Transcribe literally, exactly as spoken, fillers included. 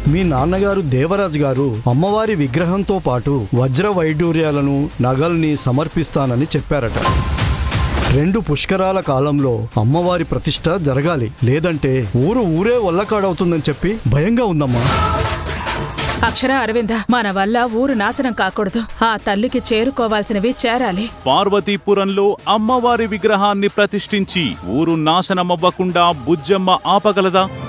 మీ నాన్నగారు దేవరాజు గారు అమ్మవారి విగ్రహంతో పాటు వజ్ర వైడూర్యాలను నగల్ని సమర్పిస్తానని చెప్పారట. రెండు పుష్కరాల కాలంలో అమ్మవారి ప్రతిష్ట జరగాలి, లేదంటే ఊరు ఊరే వల్లకాడవుతుందని చెప్పి భయంగా ఉందమ్మా. అక్షర అరవింద, మన వల్ల ఊరు నాశనం కాకూడదు. ఆ తల్లికి చేరుకోవాల్సినవి చేరాలి. పార్వతీపురంలో అమ్మవారి విగ్రహాన్ని ప్రతిష్ఠించి ఊరు నాశనమవ్వకుండా బుజ్జమ్మ ఆపగలదా?